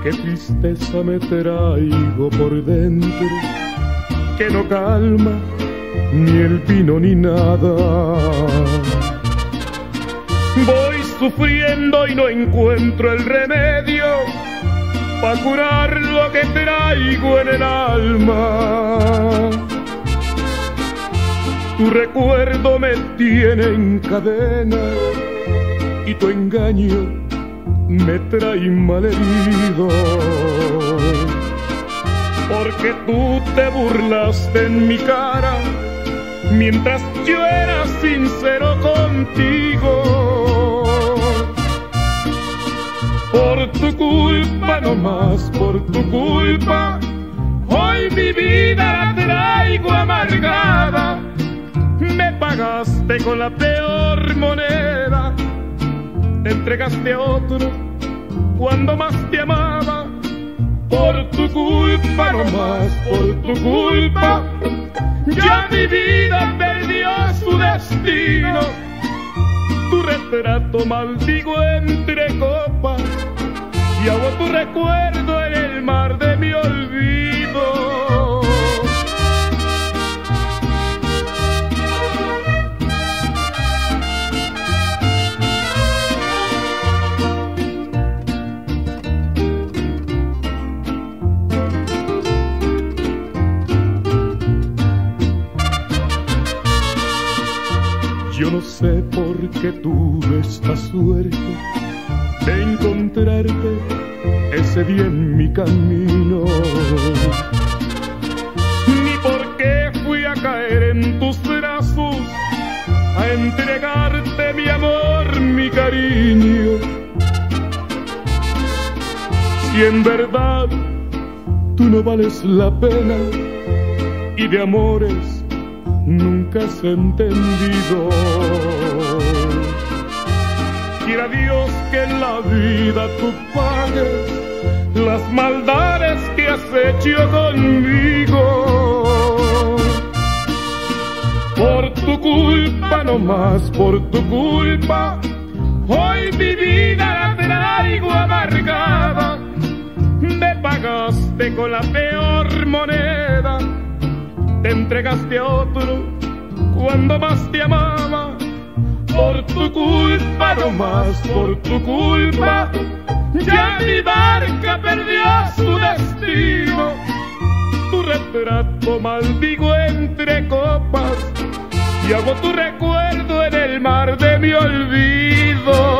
Qué tristeza me traigo por dentro, que no calma ni el vino ni nada. Voy sufriendo y no encuentro el remedio pa' curar lo que traigo en el alma. Tu recuerdo me tiene en cadena y tu engaño me trae malherido, porque tú te burlaste en mi cara mientras yo era sincero contigo. Por tu culpa, no más por tu culpa, hoy mi vida la traigo amargada. Me pagaste con la peor moneda, te entregaste a otro cuando más te amaba. Por tu culpa, no más por tu culpa, ya mi vida perdió su destino. Tu retrato maldigo entre copas y hago tu recuerdo en el mar de mi olvido. Yo no sé por qué tuve esta suerte de encontrarte ese día en mi camino, ni por qué fui a caer en tus brazos a entregarte mi amor, mi cariño. Si en verdad tú no vales la pena y de amores nunca has entendido. Quiera Dios que en la vida tú pagues las maldades que has hecho conmigo. Por tu culpa, no más por tu culpa, hoy mi vida la traigo amargada. Me pagaste con la peor moneda, te entregaste a otro cuando más te amaba. Por tu culpa, no más por tu culpa, ya mi barca perdió su destino. Tu retrato maldigo entre copas y hago tu recuerdo en el mar de mi olvido.